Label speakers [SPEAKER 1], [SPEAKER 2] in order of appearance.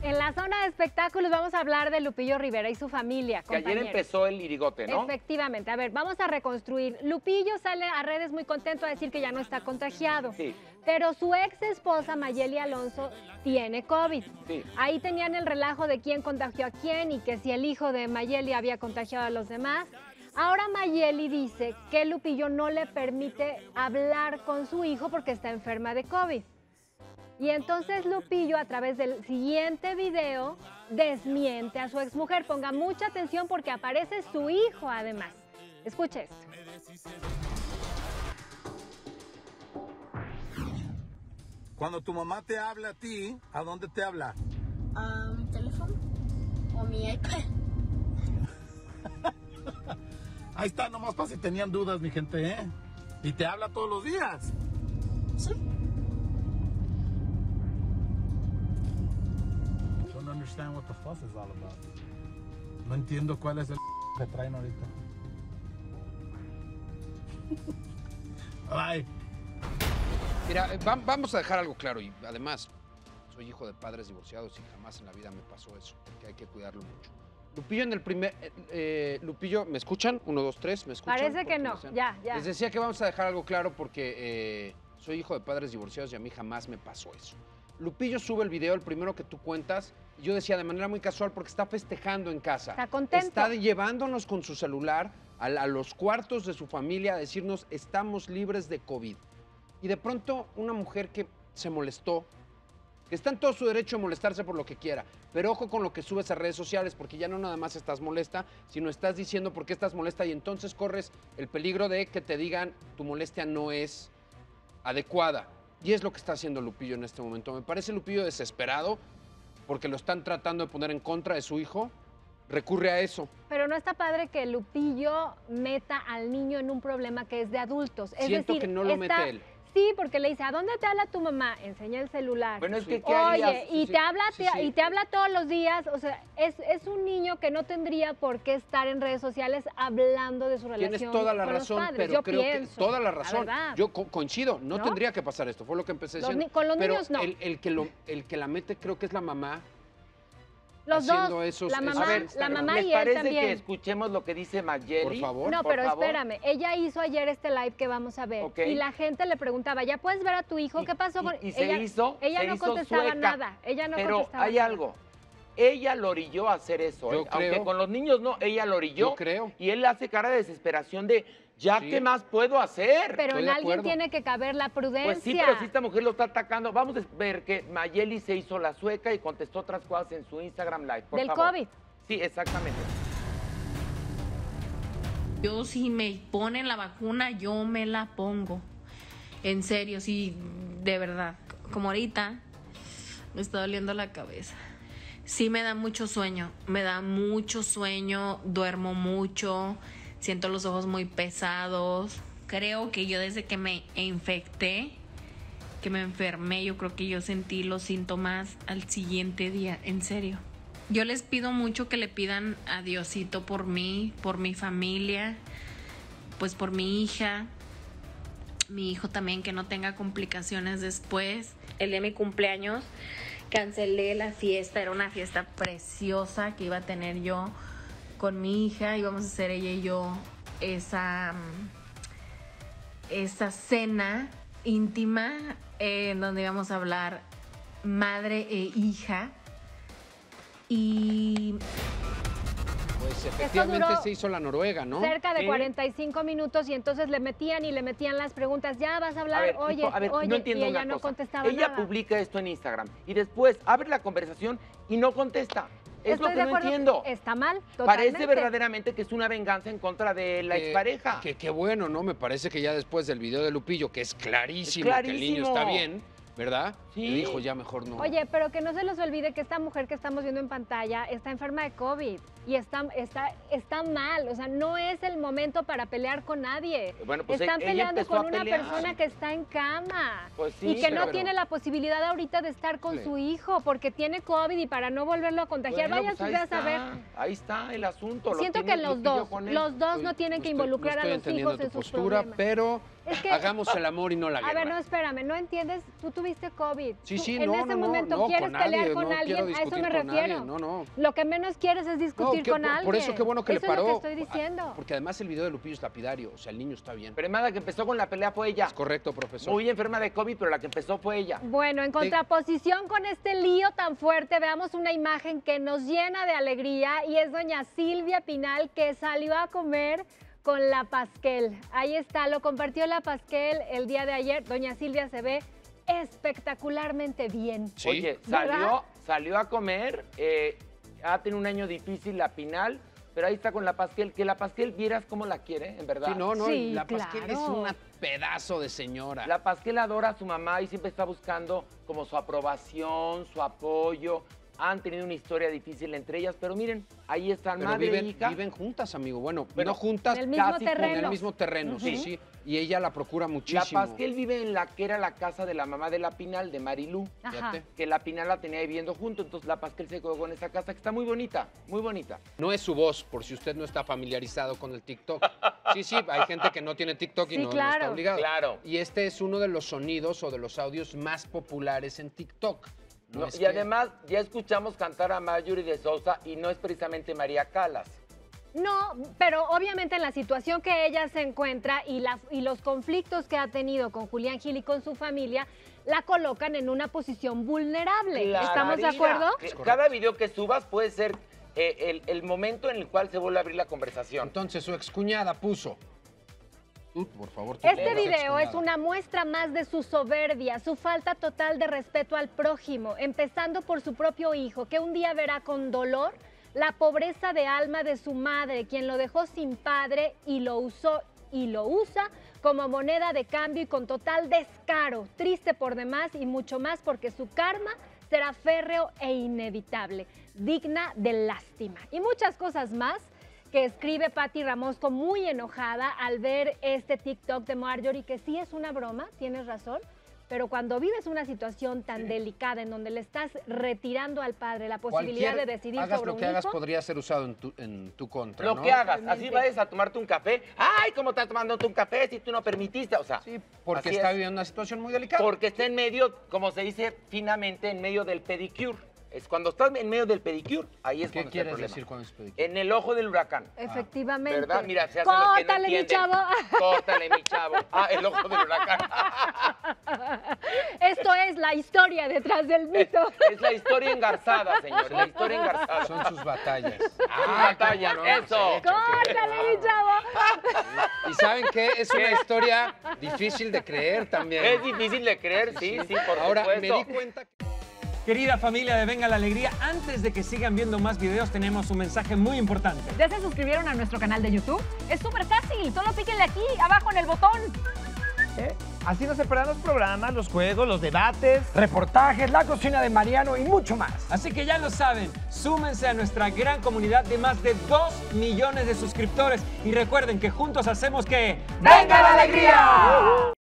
[SPEAKER 1] En la zona de espectáculos vamos a hablar de Lupillo Rivera y su familia.
[SPEAKER 2] Que ayer empezó el lirigote, ¿no?
[SPEAKER 1] Efectivamente. A ver, vamos a reconstruir. Lupillo sale a redes muy contento a decir que ya no está contagiado.
[SPEAKER 2] Sí.
[SPEAKER 1] Pero su ex esposa, Mayeli Alonso, tiene COVID.
[SPEAKER 2] Sí.
[SPEAKER 1] Ahí tenían el relajo de quién contagió a quién y que si el hijo de Mayeli había contagiado a los demás. Ahora Mayeli dice que Lupillo no le permite hablar con su hijo porque está enferma de COVID. Y entonces Lupillo, a través del siguiente video, desmiente a su exmujer. Ponga mucha atención porque aparece su hijo además. Escuche esto.
[SPEAKER 3] Cuando tu mamá te habla a ti, ¿a dónde te habla?
[SPEAKER 4] A mi teléfono o mi iPad.
[SPEAKER 3] Ahí está, nomás para si tenían dudas, mi gente, ¿eh? Y te habla todos los días.
[SPEAKER 4] Sí.
[SPEAKER 3] Don't understand what the fuss is all about. No entiendo cuál es el que traen ahorita. Ay.
[SPEAKER 5] Mira, vamos a dejar algo claro y además soy hijo de padres divorciados y jamás en la vida me pasó eso, porque hay que cuidarlo mucho. Lupillo en el primer... Lupillo, ¿me escuchan? 1, 2, 3, ¿me escuchan?
[SPEAKER 1] Parece que no, ya.
[SPEAKER 5] Les decía que vamos a dejar algo claro porque soy hijo de padres divorciados y a mí jamás me pasó eso. Lupillo sube el video, el primero que tú cuentas, y yo decía de manera muy casual porque está festejando en casa.
[SPEAKER 1] Está contento.
[SPEAKER 5] Está llevándonos con su celular a los cuartos de su familia a decirnos estamos libres de COVID. Y de pronto una mujer que se molestó, que está en todo su derecho de molestarse por lo que quiera, pero ojo con lo que subes a redes sociales porque ya no nada más estás molesta, sino estás diciendo por qué estás molesta y entonces corres el peligro de que te digan tu molestia no es adecuada. Y es lo que está haciendo Lupillo en este momento. Me parece Lupillo desesperado porque lo están tratando de poner en contra de su hijo. Recurre a eso.
[SPEAKER 1] Pero no está padre que Lupillo meta al niño en un problema que es de adultos. Es
[SPEAKER 5] Siento
[SPEAKER 1] decir,
[SPEAKER 5] que no lo mete él.
[SPEAKER 1] Sí, porque le dice, ¿a dónde te habla tu mamá? Enseña el celular.
[SPEAKER 2] Bueno, es que ¿qué harías?
[SPEAKER 1] Oye, y te habla y te habla todos los días. O sea, es un niño que no tendría por qué estar en redes sociales hablando de su relación.
[SPEAKER 5] Tienes toda la
[SPEAKER 1] con los
[SPEAKER 5] razón,
[SPEAKER 1] padres.
[SPEAKER 5] pero
[SPEAKER 1] Yo
[SPEAKER 5] creo
[SPEAKER 1] pienso,
[SPEAKER 5] que toda la razón.
[SPEAKER 1] verdad.
[SPEAKER 5] Yo coincido, no tendría que pasar esto, fue lo que empecé diciendo.
[SPEAKER 1] Con los
[SPEAKER 5] pero
[SPEAKER 1] niños no.
[SPEAKER 5] el que la mete creo que es la mamá.
[SPEAKER 1] Los
[SPEAKER 5] haciendo
[SPEAKER 1] dos,
[SPEAKER 5] esos-
[SPEAKER 1] la mamá,
[SPEAKER 5] a ver,
[SPEAKER 1] la mamá
[SPEAKER 2] ¿Les
[SPEAKER 1] y él
[SPEAKER 2] parece
[SPEAKER 1] también.
[SPEAKER 2] que escuchemos lo que dice Mayeli?
[SPEAKER 5] Por favor.
[SPEAKER 1] No,
[SPEAKER 2] por
[SPEAKER 1] pero
[SPEAKER 2] favor.
[SPEAKER 1] espérame, ella hizo ayer este live que vamos a ver
[SPEAKER 2] Ok.
[SPEAKER 1] y la gente le preguntaba, ¿ya puedes ver a tu hijo? ¿Qué pasó con
[SPEAKER 2] y se hizo
[SPEAKER 1] Ella no contestaba
[SPEAKER 2] sueca.
[SPEAKER 1] nada, ella no
[SPEAKER 2] Pero
[SPEAKER 1] contestaba
[SPEAKER 2] hay
[SPEAKER 1] nada.
[SPEAKER 2] algo. Ella lo orilló a hacer eso.
[SPEAKER 5] Yo
[SPEAKER 2] Aunque
[SPEAKER 5] creo.
[SPEAKER 2] con los niños no, ella lo orilló.
[SPEAKER 5] Yo creo.
[SPEAKER 2] Y él hace cara de desesperación de, ¿ya
[SPEAKER 5] Sí.
[SPEAKER 2] qué más puedo hacer?
[SPEAKER 1] Pero
[SPEAKER 5] Estoy
[SPEAKER 1] en
[SPEAKER 5] de
[SPEAKER 1] alguien
[SPEAKER 5] acuerdo.
[SPEAKER 1] tiene que caber la prudencia.
[SPEAKER 2] Pues sí, pero si esta mujer lo está atacando. Vamos a ver que Mayeli se hizo la sueca y contestó otras cosas en su Instagram Live. Por
[SPEAKER 1] Del
[SPEAKER 2] favor.
[SPEAKER 1] COVID.
[SPEAKER 2] Sí, exactamente.
[SPEAKER 6] Yo si me ponen la vacuna, yo me la pongo. En serio, sí, de verdad. Como ahorita me está doliendo la cabeza. Sí me da mucho sueño, duermo mucho, siento los ojos muy pesados. Creo que yo desde que me infecté, que me enfermé, yo creo que yo sentí los síntomas al siguiente día, en serio. Yo les pido mucho que le pidan a Diosito por mí, por mi familia, pues por mi hija, mi hijo también, que no tenga complicaciones después. El día de mi cumpleaños cancelé la fiesta, era una fiesta preciosa que iba a tener yo con mi hija, íbamos a hacer ella y yo esa cena íntima en donde íbamos a hablar madre e hija. Y
[SPEAKER 5] Pues efectivamente
[SPEAKER 1] duró
[SPEAKER 5] se hizo la Noruega, ¿no?
[SPEAKER 1] cerca de
[SPEAKER 2] Sí.
[SPEAKER 1] 45 minutos y entonces le metían las preguntas, ya vas a hablar, oye,
[SPEAKER 2] no entiendo
[SPEAKER 1] y ella
[SPEAKER 2] una
[SPEAKER 1] no
[SPEAKER 2] cosa.
[SPEAKER 1] contestaba
[SPEAKER 2] Ella
[SPEAKER 1] nada.
[SPEAKER 2] publica esto en Instagram y después abre la conversación y no contesta. Es
[SPEAKER 1] Estoy
[SPEAKER 2] lo
[SPEAKER 1] de
[SPEAKER 2] que no
[SPEAKER 1] acuerdo,
[SPEAKER 2] entiendo.
[SPEAKER 1] está mal, totalmente.
[SPEAKER 2] Parece verdaderamente que es una venganza en contra de la expareja.
[SPEAKER 5] Que qué bueno, ¿no? Me parece que ya después del video de Lupillo, que es clarísimo,
[SPEAKER 2] Es
[SPEAKER 5] que el niño
[SPEAKER 2] clarísimo.
[SPEAKER 5] está bien, ¿verdad?
[SPEAKER 2] Sí.
[SPEAKER 5] Le dijo ya mejor no.
[SPEAKER 1] Oye, pero que no se les olvide que esta mujer que estamos viendo en pantalla está enferma de COVID. y está mal. O sea, no es el momento para pelear con nadie.
[SPEAKER 2] Bueno, pues
[SPEAKER 1] Están
[SPEAKER 2] ella
[SPEAKER 1] peleando
[SPEAKER 2] empezó a
[SPEAKER 1] con una
[SPEAKER 2] pelear.
[SPEAKER 1] persona que está en cama
[SPEAKER 2] Pues sí,
[SPEAKER 1] y que no
[SPEAKER 2] pero-
[SPEAKER 1] tiene la posibilidad ahorita de estar con
[SPEAKER 5] Sí.
[SPEAKER 1] su hijo porque tiene COVID y para no volverlo a contagiar.
[SPEAKER 2] Bueno,
[SPEAKER 1] Vaya
[SPEAKER 2] pues
[SPEAKER 1] usted a saber.
[SPEAKER 2] ahí está el asunto.
[SPEAKER 1] Siento que los dos no tienen que involucrar a los hijos en
[SPEAKER 5] tu
[SPEAKER 1] sus
[SPEAKER 5] postura,
[SPEAKER 1] problemas.
[SPEAKER 5] pero
[SPEAKER 1] Es que-
[SPEAKER 5] hagamos el amor y no la
[SPEAKER 1] A
[SPEAKER 5] guerra.
[SPEAKER 1] ver, no, espérame, ¿no entiendes? Tú tuviste COVID.
[SPEAKER 5] Sí,
[SPEAKER 1] Tú
[SPEAKER 5] sí,
[SPEAKER 1] en
[SPEAKER 5] no,
[SPEAKER 1] ese
[SPEAKER 5] no,
[SPEAKER 1] momento
[SPEAKER 5] no,
[SPEAKER 1] quieres
[SPEAKER 5] con nadie,
[SPEAKER 1] pelear con
[SPEAKER 5] no quiero
[SPEAKER 1] alguien, a eso
[SPEAKER 5] discutir
[SPEAKER 1] me
[SPEAKER 5] con nadie,
[SPEAKER 1] refiero.
[SPEAKER 5] no.
[SPEAKER 1] Lo que menos quieres es discutir
[SPEAKER 5] que
[SPEAKER 1] con
[SPEAKER 5] por
[SPEAKER 1] alguien.
[SPEAKER 5] eso qué bueno que
[SPEAKER 1] eso
[SPEAKER 5] le paró.
[SPEAKER 1] es lo que estoy diciendo.
[SPEAKER 5] Porque además el video de Lupillo es lapidario, o sea, el niño está bien.
[SPEAKER 2] Pero nada, que empezó con la pelea fue ella.
[SPEAKER 5] Es correcto, profesor.
[SPEAKER 2] Muy enferma de COVID, pero la que empezó fue ella.
[SPEAKER 1] Bueno, en contraposición con este lío tan fuerte, veamos una imagen que nos llena de alegría y es doña Silvia Pinal que salió a comer con la Pasquel. Ahí está, lo compartió la Pasquel el día de ayer. Doña Silvia se ve espectacularmente bien.
[SPEAKER 5] Sí.
[SPEAKER 2] Oye,
[SPEAKER 1] ¿Verdad?
[SPEAKER 2] salió a comer, ha tenido un año difícil la Pinal, pero ahí está con la Pasquel, que la Pasquel vieras cómo la quiere, en verdad.
[SPEAKER 5] Sí, no,
[SPEAKER 1] Sí,
[SPEAKER 5] la Pasquel es
[SPEAKER 1] claro.
[SPEAKER 5] un pedazo de señora.
[SPEAKER 2] La Pasquel adora a su mamá y siempre está buscando como su aprobación, su apoyo. Han tenido una historia difícil entre ellas, pero miren, ahí están,
[SPEAKER 5] Pero
[SPEAKER 2] madre e
[SPEAKER 5] viven,
[SPEAKER 2] hija.
[SPEAKER 5] viven juntas, amigo. Bueno,
[SPEAKER 2] Pero
[SPEAKER 5] no juntas,
[SPEAKER 1] en el mismo
[SPEAKER 5] casi
[SPEAKER 1] terreno.
[SPEAKER 5] en el mismo terreno, sí,
[SPEAKER 1] Ujú.
[SPEAKER 5] sí. Y ella la procura
[SPEAKER 2] La
[SPEAKER 5] muchísimo.
[SPEAKER 2] Pasquel vive en la que era la casa de la mamá de la Pinal, de Marilú.
[SPEAKER 1] Ajá.
[SPEAKER 5] Fíjate.
[SPEAKER 2] Que la Pinal la tenía viviendo junto, entonces la Pasquel se quedó con esa casa que está muy bonita, muy bonita.
[SPEAKER 5] No es su voz, por si usted no está familiarizado con el TikTok. Sí, hay gente que no tiene TikTok y
[SPEAKER 1] Sí,
[SPEAKER 5] no
[SPEAKER 1] claro.
[SPEAKER 5] está obligado.
[SPEAKER 2] Claro.
[SPEAKER 5] Y este es uno de los sonidos o de los audios más populares en TikTok. No
[SPEAKER 2] No,
[SPEAKER 5] es
[SPEAKER 2] y
[SPEAKER 5] que-
[SPEAKER 2] además ya escuchamos cantar a Marjorie de Sousa y no es precisamente María Calas.
[SPEAKER 1] No, pero obviamente en la situación que ella se encuentra y los conflictos que ha tenido con Julián Gil y con su familia, la colocan en una posición vulnerable.
[SPEAKER 2] Claro,
[SPEAKER 1] ¿Estamos de
[SPEAKER 2] Marina,
[SPEAKER 1] acuerdo?
[SPEAKER 2] que cada video que subas puede ser el momento en el cual se vuelve a abrir la conversación.
[SPEAKER 5] Entonces su excuñada puso. Tú, por favor, tú
[SPEAKER 1] Este
[SPEAKER 5] eres
[SPEAKER 1] video es
[SPEAKER 5] excuñada.
[SPEAKER 1] una muestra más de su soberbia, su falta total de respeto al prójimo, empezando por su propio hijo, que un día verá con dolor la pobreza de alma de su madre, quien lo dejó sin padre y lo usó y lo usa como moneda de cambio y con total descaro, triste por demás y mucho más porque su karma será férreo e inevitable, digna de lástima. Y muchas cosas más que escribe Patti Ramosco muy enojada al ver este TikTok de Marjorie, que sí es una broma, tienes razón, pero cuando vives una situación tan delicada en donde le estás retirando al padre la posibilidad de decidir
[SPEAKER 5] hagas
[SPEAKER 1] sobre
[SPEAKER 5] lo
[SPEAKER 1] un
[SPEAKER 5] que hagas
[SPEAKER 1] hijo,
[SPEAKER 5] podría ser usado en tu contra,
[SPEAKER 2] Lo
[SPEAKER 5] ¿no?
[SPEAKER 2] que hagas, así
[SPEAKER 1] Totalmente.
[SPEAKER 2] vayas a tomarte un café. ¡Ay, cómo estás tomándote un café si tú no permitiste! O sea,
[SPEAKER 5] Sí, porque
[SPEAKER 2] así
[SPEAKER 5] está
[SPEAKER 2] es.
[SPEAKER 5] viviendo una situación muy delicada.
[SPEAKER 2] Porque está en medio, como se dice finamente, en medio del pedicure. Es cuando estás en medio del pedicure, ahí es
[SPEAKER 5] ¿Qué
[SPEAKER 2] cuando está el
[SPEAKER 5] quieres
[SPEAKER 2] problema.
[SPEAKER 5] decir con eso? pedicure?
[SPEAKER 2] En el ojo del huracán.
[SPEAKER 1] efectivamente.
[SPEAKER 2] ¿Verdad? Mira, se hacen los que no
[SPEAKER 1] Córtale, mi
[SPEAKER 2] entienden.
[SPEAKER 1] chavo.
[SPEAKER 2] Córtale, mi chavo. Ah, el ojo del huracán.
[SPEAKER 1] Esto es la historia detrás del mito.
[SPEAKER 2] Es la historia engarzada, señor. La historia engarzada.
[SPEAKER 5] Son sus batallas.
[SPEAKER 2] batalla,
[SPEAKER 5] cómo no,
[SPEAKER 2] eso.
[SPEAKER 5] se echan,
[SPEAKER 1] Córtale, mi chavo.
[SPEAKER 5] Y ¿saben qué? Es una historia difícil de creer también.
[SPEAKER 2] Es difícil de creer, sí, por
[SPEAKER 5] Ahora, me
[SPEAKER 2] supuesto.
[SPEAKER 5] di cuenta que...
[SPEAKER 7] Querida familia de Venga la Alegría, antes de que sigan viendo más videos tenemos un mensaje muy importante.
[SPEAKER 8] ¿Ya se suscribieron a nuestro canal de YouTube? Es súper fácil, solo píquenle aquí, abajo en el botón.
[SPEAKER 9] Así no se perderán los programas, los juegos, los debates, reportajes, la cocina de Mariano y mucho más.
[SPEAKER 7] Así que ya lo saben, súmense a nuestra gran comunidad de más de 2 millones de suscriptores y recuerden que juntos hacemos que...
[SPEAKER 9] ¡Venga la alegría!